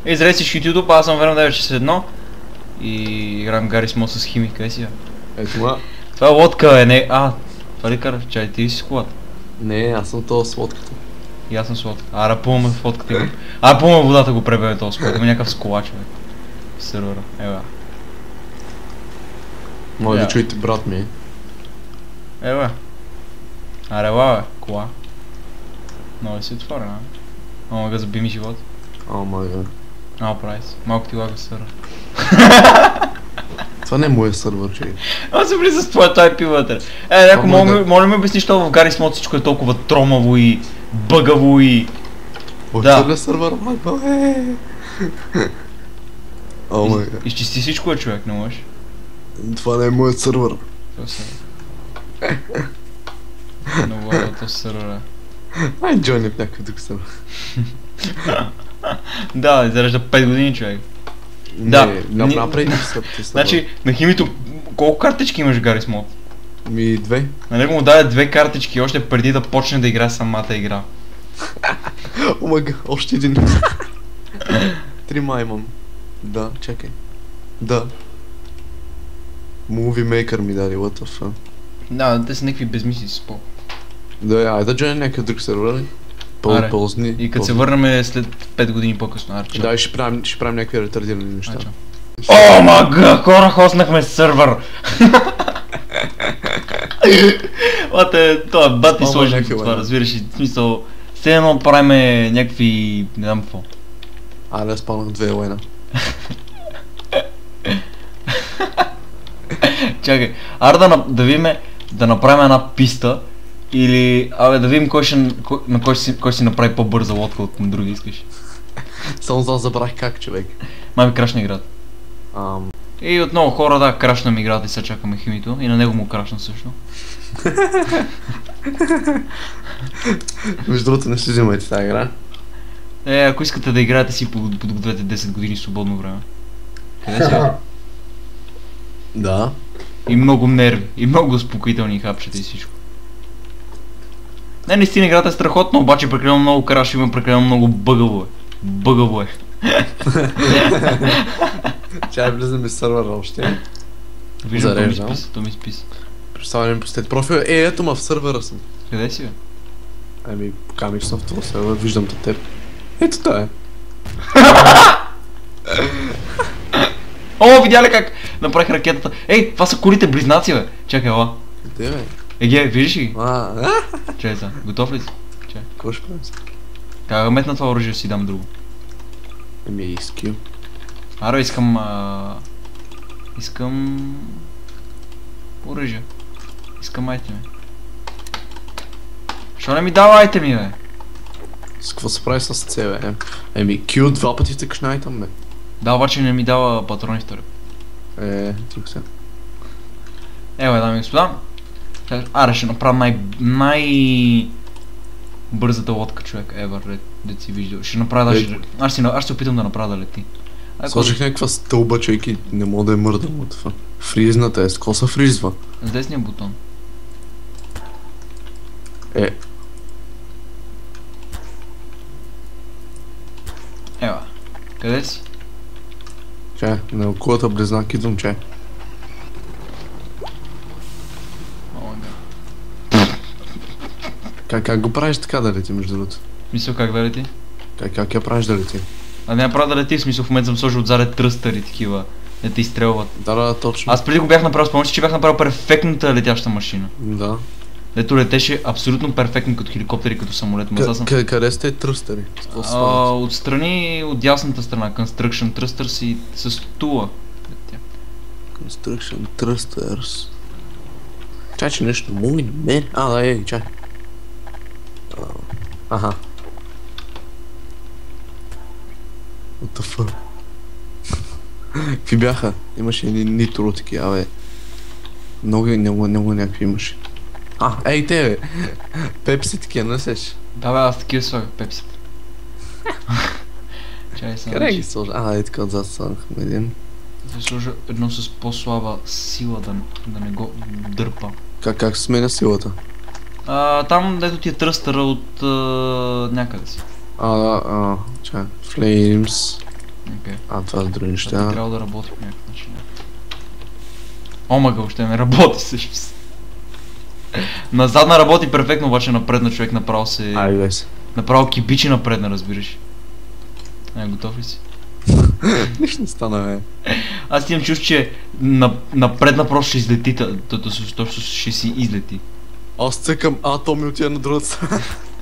Изрезиш YouTube, аз съм верно 961 и играем Гаррис Мод с химик, къде си? Ето това. Това е лодка, не... Това ли караш? Чай, ти си с колата? Не, аз съм това с лодката. И аз съм с лодка. Рапуваме в лодката има. Рапуваме водата го пребеме този скот, има някакъв сколач, бе. В сервера, ева. Може да чуете брат ми. Ева. Ела, бе, кола. Много си отворена. Мога да заби ми живот. О, май гад. Прайс. Малко ти лага сервер. Това не е моя сървър, че. Аз се влиза с твоята IP вътре. Някой моля ми обясни, що в Гаррис Мод всичко е толкова тромаво и бъгаво и... Да. Сървър, майко, О, май гад. Изчисти всичко, човек, не можеш. Това не е моят сървър. Това се... Много е този сървър. Ай, джойни в някакъв друг сървър. Да, изрежда 5 години, човек. Да, направи сървър. Значи, на химито, колко картички имаш в Гаррис Мод? Ми 2. На него му даде 2 картички още преди да почне да играе самата игра. Омага, още един. 3 имам. Да, чакай. Да. Movie Maker ми даде, what the fuck. Да, те са някакви безмисли с пол. Да, айде да джойне някакъв друг сервер. Ползни. И като се върнем след 5 години по-късно, Да, и ще правим някакви ретардирани неща. О, мага, хора, хоснахме сервер! Лате, това е бати сложен това, разбираш ли, в смисъл, все едно правиме някакви, не знам какво. Да спалнах 2 лайна. Чакай, да видиме, да направим една писта, или, да видим кой си направи по-бърза лодка от на други, искаш. Само за да забрах как, човек. Май ми крашна играта. И отново хора, да, крашна ми играта и сега чакаме химито, и на него му крашна също. Между другото не ще взимайте тази игра. Ако искате да играете си, подгответе 10 години свободно време. Къде си? Да. И много нерви, и много успокоителни хапчета и всичко. Не, наистина играта е страхотна, обаче прекалено много краш, има прекалено много бъгаво е. Бъгаво е. Чай влизаме в сървъра още. Виждам, то ми списа. Представя ми посетите профил. Ето ма в сървъра съм. Къде си, бе? Ами, покамих съм в това сървър, виждам те теб. Ето това е. О, видя ли как направих ракетата? Ей, това са курите близнаци, бе. Чакай, ела. Къде, бе? Еге, виждаш ли? Чай са, готов ли си? Чай. Какво ще правим? Как да метна това оръжие си дам друго? Ами, скил. Аро, искам оръжие. Искам айтеми. Що не ми дава айтеми, бе? С какво се прави с C, бе? Еми, Q 2 пъти тъкаш на айтем, бе. Да, обаче не ми дава патрони втори. Тук се. Ева, дами и господа. Ще направя бързата лодка, човек, ever, да си виждал. Ще направя даже... Аз ще се опитам да направя да лети. Сложих някаква стълба, чайки, не мога да я мърдам от това. Фризната е, с какво се фризва? С десния бутон. Ева, къде си? Чай, на кулата близнак идвам, чай. Как го правиш така да лети, между другото? Мисля как да лети? Как я правиш да лети? Не я правя да лети, в смисъл в момента съм сложил отзаде тръстъри такива, да те изстрелват. Да, точно. Аз преди го бях направил, спомняш, че бях направил перфектната летяща машина. Да. Дето летеше абсолютно перфектно като хеликоптер и като самолет. Къде сте тръстъри? Отстрани, от дясната страна, Construction Thrusters и с тула. Construction Thrusters. Чай, че нещо муми на мен. Да, чай. Аха. What the fuck? Какви бяха? Имаше едни нитро такива, бе. Много някакви имаше. Ей те, бе. Пепси такива, не сеш? Да, бе, аз такива слагах пепсите. Чай се. Къде ги сложа? Е така отзад слагахме един. Да сложа едно с по-слаба сила, да не го дърпа. Как се сменя силата? Там дето ти е тръстъра от някъде си. Чай. Flames. Окей. А, това са други Това неща. трябва да работи по някакъв начин. Омага, още не работи всъщност. Назадна работи перфектно, обаче напредна човек направо се... Ай, гайс. Направо кибичи напредна, разбираш. Готов ли си? Нищо не стана, бе. Аз имам чувство, че напредна просто ще излети, то ще си излети. Аз цъкам атоми отида на другата страна.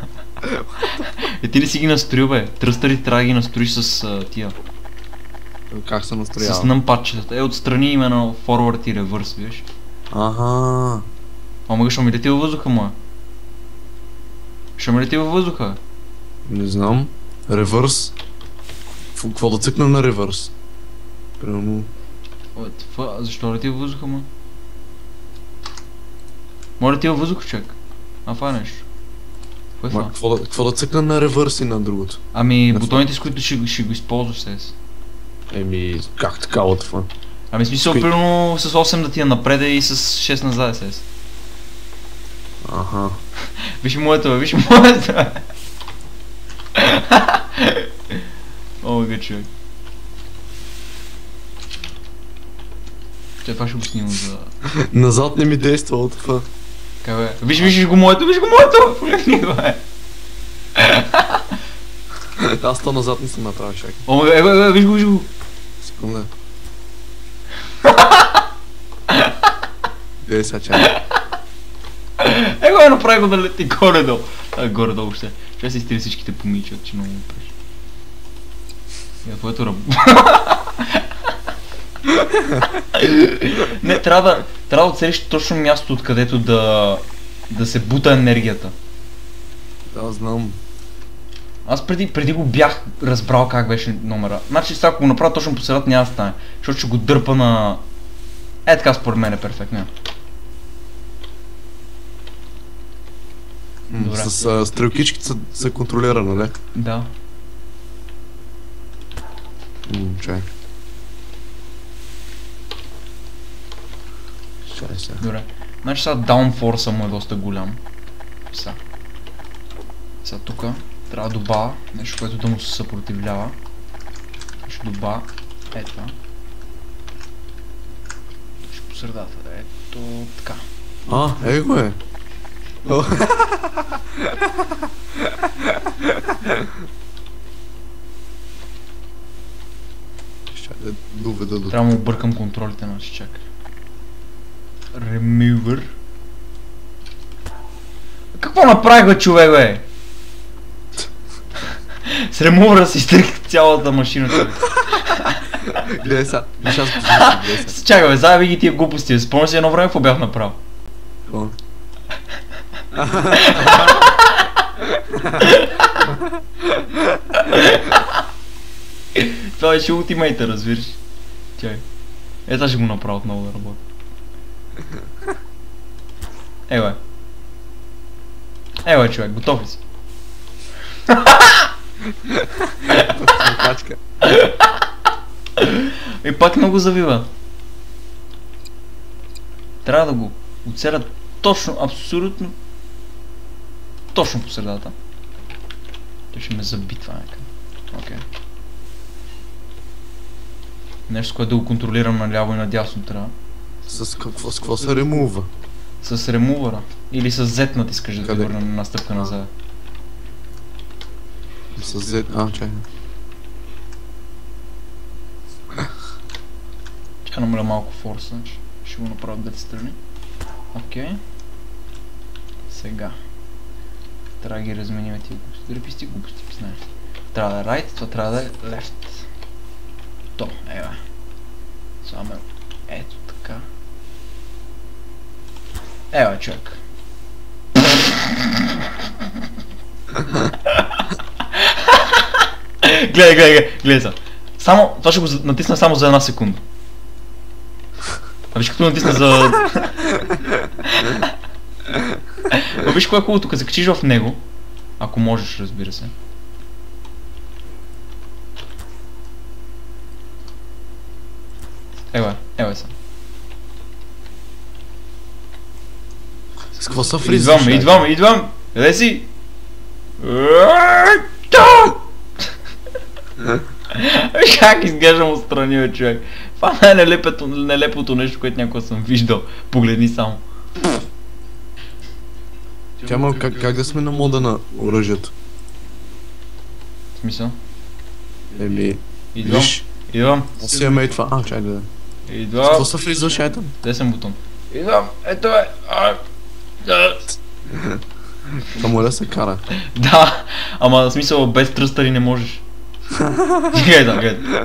Ти ли си ги настроил, бе? Тръстъри трябва да ги настроиш с тия. Как се настроява? С нъмпадчетата. Отстрани именно форвард и ревърс, виж. Ага. Омага, ще ми лети във въздуха, моя. Ще ми лети във въздуха. Не знам. Ревърс. Какво да цъкнем на ревърс? Примерно... Защо лети във въздуха, моя? Може лети във въздуха, човек. А това е нещо. Кое е това? Какво да цъкнем на ревърс и на другото? Ами бутоните, с които ще го използваш сега. Еми, как така what the fuck? Ами смисъл, примерно с 8 да ти е напреда и с 6 назад сега. Аха. Виж моето, бе, виж моето, бе. Омага, човек. Че това ще го снимам за... Назад не ми действа от това. Как бе? Виж го моето, виж го моето! Погледни го, бе. Аз то назад не съм направил, чакай. Омага, виж го. Секунда. Дей сега, чакай. Направи го да лети горе-долу. Горе-долу въобще. Ще се изтри всичките помичат, че много му преш. Я, твоето Не, трябва да оцелиш точно място, откъдето да се бута енергията. Да, знам. Аз преди го бях разбрал как беше номера. Значи сега ако го направя точно по средата няма да стане. Защото ще го дърпа на... така според мен е перфектно. Добре. С стрелкичките се контролира, нали? Да. Чай. Чай сега. Добре. Значи сега даунфорса му е доста голям. Сега тука трябва да добавя нещо, което да му се съпротивлява. Ще добавя това. Ще по средата. Ето така. Го е. Ще да доведа до... Трябва да му объркам контролите, значи чакай. Remover. Какво направих, бе, човек, бе? С ремувъра си изтрих цялата машина, човек. Гледай сега, виж аз гледай сега. Чакай, бе, заеби ги тия глупости. Спомня си едно време, какво бях направил? Какво? Това беше ултимейта, разбираш. Чакай. Ето ще го направя отново да работи. Бе, човек, готов ли си? Качка. И пак много завива. Трябва да го оцеля точно, абсолютно точно по средата. Той ще ме забитва някъде. Окей. Нещо, с което да го контролирам наляво и надясно трябва. С какво се ремува? С ремувъра. Или с Z натискаш да те Къде? върна на стъпка назад. С Z... чай. Ще намаля малко форса, значи ще го направя от двете страни. Окей. Сега. Трябва да ги разменим тия глупости. Дори писти глупости, знаеш. Трябва да е right, това трябва да е left. То, Само ето така. Човек. Гледай са. Само, това ще го натисна само за една секунда. А виж като натисна за... Виж кое е хубавото, като се качиш в него, ако можеш, разбира се. Ева са. С какво са фризваш? Идвам! Къде си? Виж как изглеждам отстрани, бе, човек. Това е нелепото нещо, което някога съм виждал. Погледни само. Тяма, как да сме на мода на оръжието? В смисъл? Еми, Идвам. виж, Идвам. аз си имам и това. А, чай да. Идвам. Какво се влизаш, ай там? Десен бутон. Идвам. Ето е. Това може да се кара. Да, ама в смисъл без тръстъри не можеш. Гледай, гледай.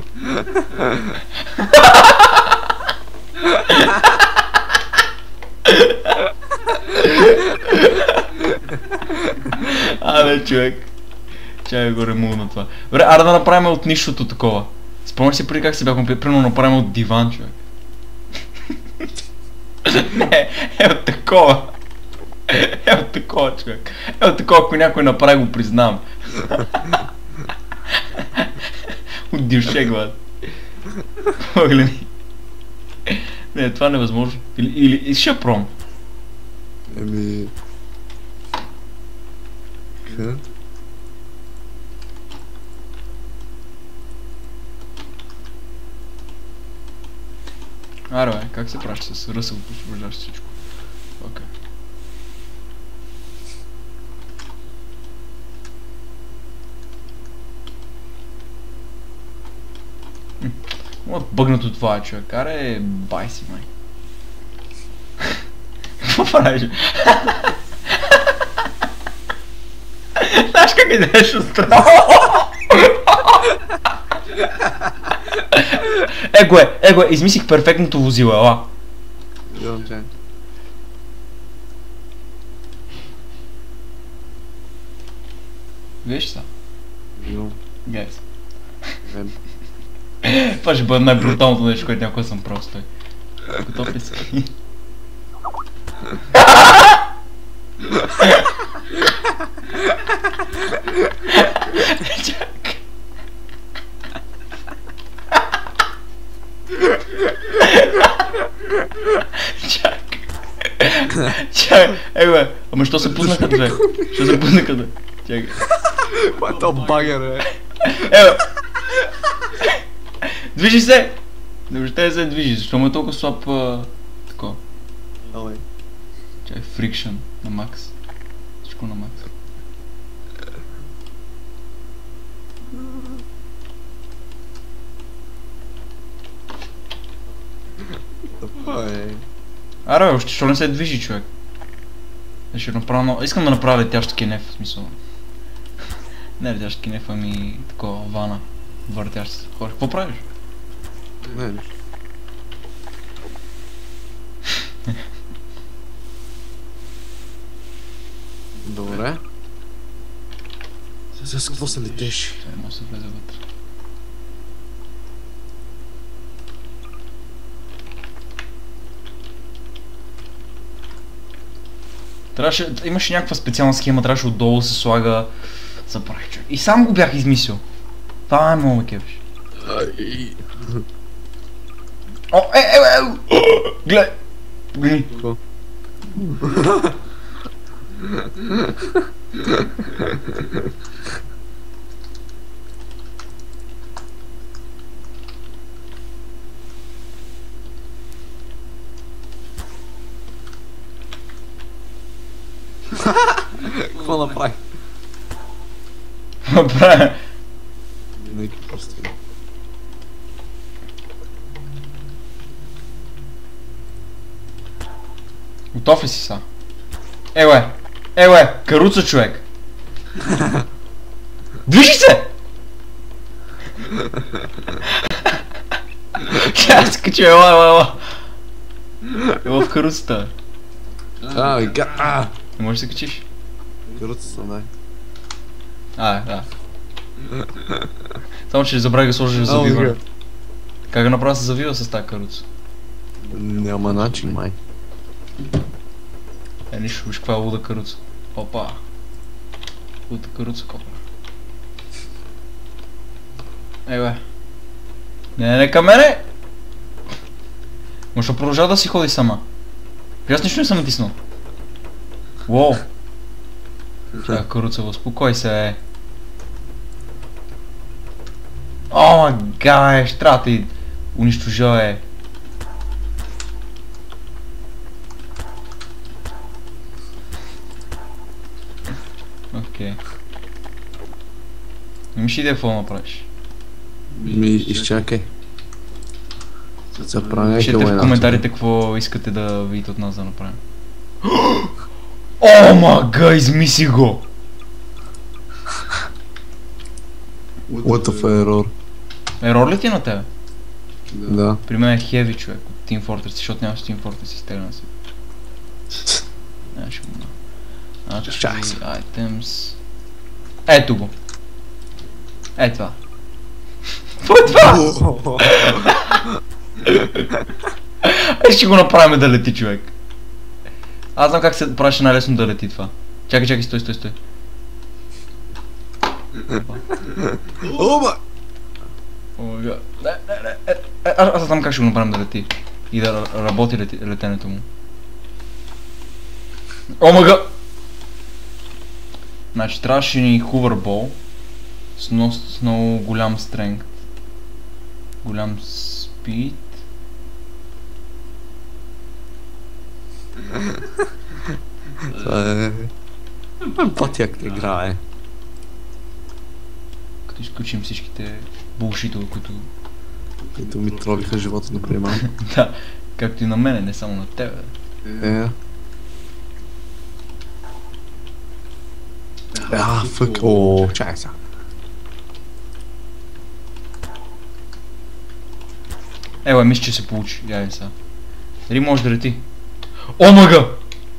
Абе, човек. Чай го ремувна това. Добре, аре да направим от нищото такова. Спомняш си преди как се бяхме примерно направим от диван, човек. Не, от такова. От такова, човек. От такова, ако някой направи, го признавам. От дившек, бат. Погледни. Не, това е невъзможно. Или ще пром. Еми... Аре, бе, как се праща с ръсъл, освобождаш всичко? Окей. Моят бъгнато това е, човек. Аре, бай си, май. Какво правиш? Знаеш как идеш отстрани? Его е, измислих перфектното возило, ела. Идвам, чай. Виж са? Идвам. Гайс. Вен. Това ще бъде най-бруталното нещо, което някога съм правил, стой. Готов ли си? Чак. Чак. Чак. Бе, ама що се пуснаха, бе? Що се пуснаха, бе? Чакай. Това е то багер, бе. Бе. Движи се! Не въобще да се движи, защо му е толкова слаб такова? Давай. Чай, фрикшън на макс. Всичко на макс. Това е... Аре, още що не се движи, човек? Ще направя много... Искам да направя летящ кенеф, в смисъл. Не летящ кенеф, ами такова вана. Въртящ се. Хора, какво правиш? Не, нищо. Добре. Сега с какво се летеш? Сега може да се влезе вътре. Трябваше, имаше някаква специална схема, трябваше отдолу да се слага. Забравих, човек. И сам го бях измислил. Това е много кефиш. О, гледай! Гледай! Какво? Какво направи? Направя. Нека просто. Готов ли си са? Каруца, човек! Движи се! Аз скача, ела. Ела в каруцата. Не можеш да се качиш? Каруца съм, дай. Да. Само че забравя да сложиш завиване. Как да направя се завива с тази каруца? Няма начин, май. Нищо, виж каква е луда каруца. Опа. Луда каруца, копа. Не към мене! Може да продължава да си ходи сама. Аз нищо не съм натиснал. Уоу. Чакай, каруца, успокой се, О, О, мага, ще трябва да ти унищожа, Окей. Имаш идея какво направиш? Изчакай. Пишете в коментарите какво искате да видите от нас да направим. О, мага, измисли го! What the error? Ерор ли ти на тебе? Да. При мен е heavy, човек, от Team Fortress, защото нямаш Team Fortress изтеглена си. Нямаше го. Чакай се. Items. Ето го. Е това. Какво е това? Ще го направим да лети, човек. Аз знам как се правеше най-лесно да лети това. Чакай, стой. Оба! Аз знам как ще го направим да лети. И да работи летенето му. Омага! Значи трябваше ни hoverball с много голям strength. Голям speed. Това е... Пътяк игра е. Като изключим всичките булшитове, които... Които ми тролиха живота, например. Да, както и на мене, не само на тебе. Фък. О, чакай сега. Ева, мисля, че се получи. Яй сега. Дали може да лети? Омага!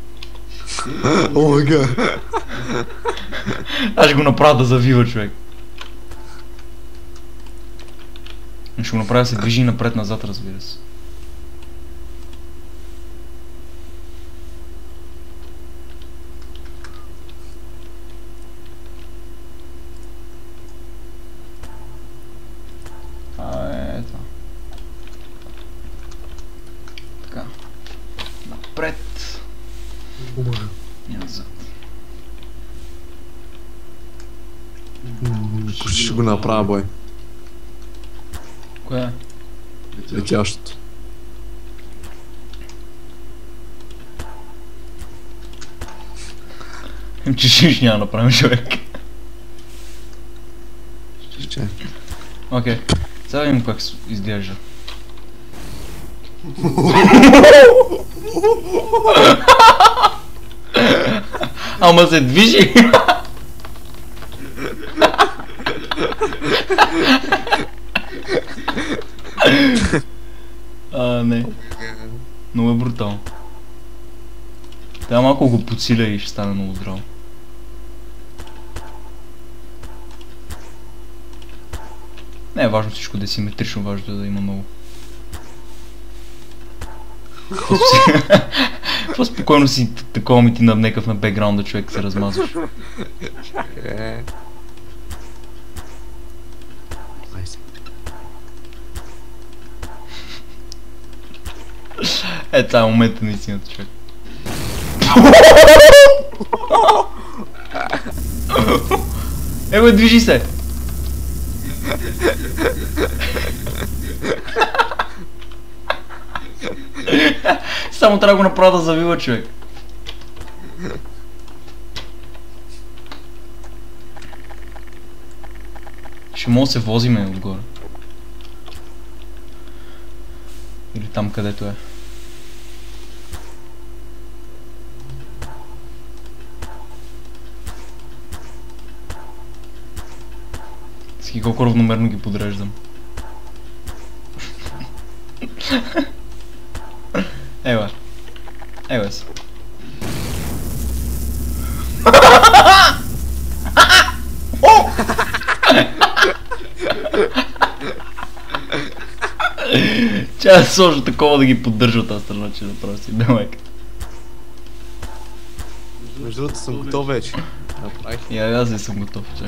Омага! Аз ще го направя да завива, човек. Ще го направя да се движи напред-назад, разбира се. Ето. Така. Напред. И назад. Ще го направя, бой. Кое е? Летящото. Че няма да направим, човек. Чакай. Окей. Сега видим как изглежда. Ама се движи! Не. Много е брутално. Трябва малко го подсиля и ще стане много здраво. Не е важно всичко да е симетрично, важно е да има много. По-спокойно си такова ми ти навнекъв на бекграунда, човек, се размазваш. Е, това е момента на истината, човек. Движи се! Само трябва да го направя да завива, човек. Ще мога да се возиме отгоре. Или там където е. Ски колко равномерно ги подреждам. Ева. Ева се. Ча да сложа такова да ги поддържа от тази страна, че направя си белек. Между другото съм готов вече. Направих. И аз не съм готов, че.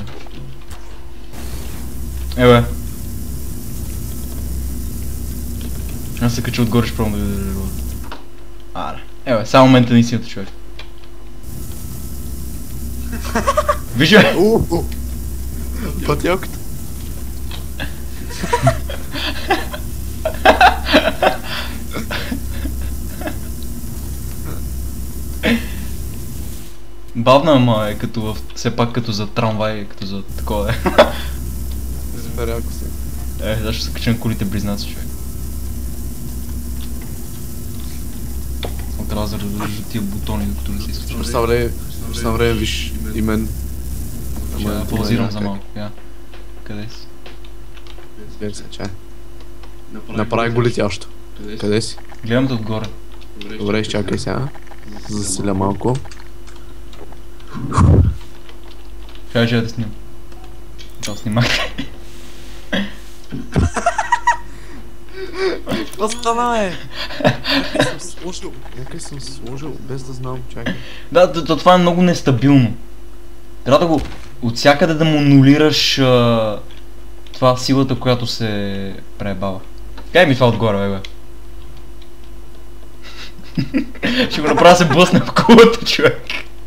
Ева. Аз се кача отгоре, ще пробвам да ви държа ролата. Аре. Ева, само момента на истината, човек. Виж бе! Пътялката. Бавна, ама е като в... все пак като за трамвай, като за такова е. Супер яко си. Защо се кача на колите близнаци, човек? Само трябва да разрежа тия бутони, докато не се изключва. Представ време виж и мен. Ще да паузирам за малко, я. Къде си? Гледай се, чай. Направи го летящо. Къде си? Гледам те отгоре. Добре, изчакай сега. Заселя малко. Ще да снимам. Да, снимах. Какво стана, бе? Някъде съм сложил, без да знам, чакай. Да, това е много нестабилно. Трябва да го... От всякъде да му анулираш това силата, която се преебава. Кай ми това отгоре, бе. Ще го направя се блъсна в кулата, човек.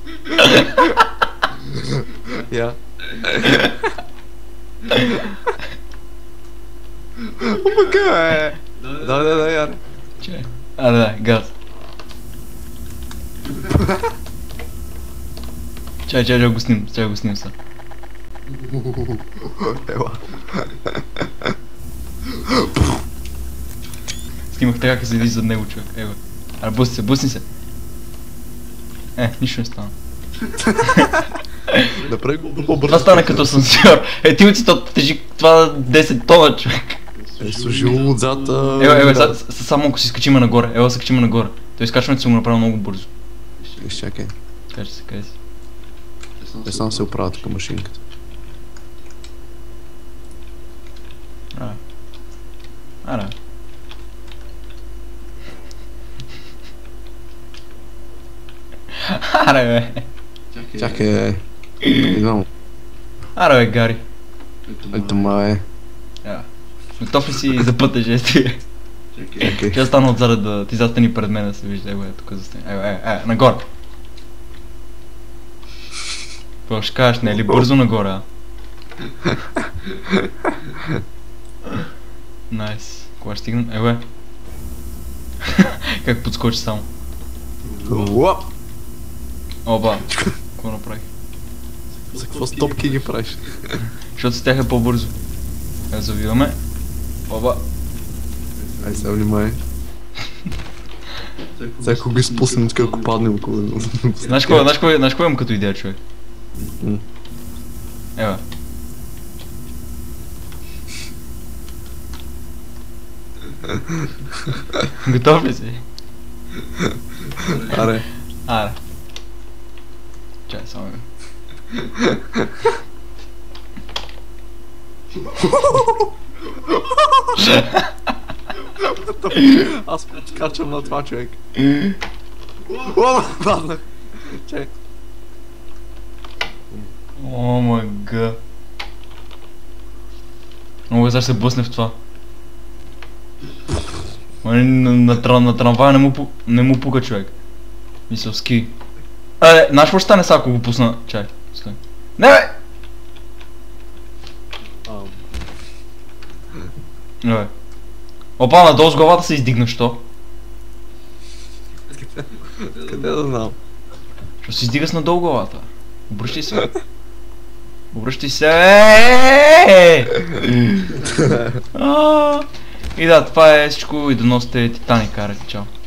Я. Помага, бе! Да, яре. Чай. Да, газ. Чай го снимам, са. Ела. Снимах така, как седи зад него, човек. Ева. Бусни се. Нищо не стана. Направи го по-бързо. Това стана като асансьор. Ти от си тежи това 10 тона, човек. Служило отзад. Само ако си скачиме нагоре. Ева се качиме нагоре. Той изкачването се го направи много бързо. Изчакай. Кажи се, къде си? Те само се оправя тук машинката. Ара. Аре, бе. Чакай, идвам. Аре, бе, Гари. Ето ма е. Готов ли си за пътя жести? Чакай. Ще стана отзаде да ти застани пред мен да се вижда. Ево, тук застани. Нагоре. Какво ще кажеш, не е ли бързо нагоре, а? Найс. Кога ще стигнем? Как подскочи само. Уап! Оба. Какво направих? За какво стопки ги правиш? Защото стяха по-бързо. Завиваме. Оба. Ай сега внимай. Сега ако го изпуснем, така ако паднем около. Знаеш кой имам като идея, човек? Ева. Готов ли си? Аре. Чай, само го. Аз подскачам на това, човек. О, паднах. Чай. О, мага. Много сега ще се блъсне в това. На трамвая не му пука, човек. Мисъл, ски. Знаеш какво ще стане сега, ако го пусна? Чай, стой. Не, бе! Не, опа, надолу с главата се издигна, що? Къде да знам? Що се издига с надолу главата? Обръщай се. Обръщай се. И да, това е всичко и да носите Титаник, чао.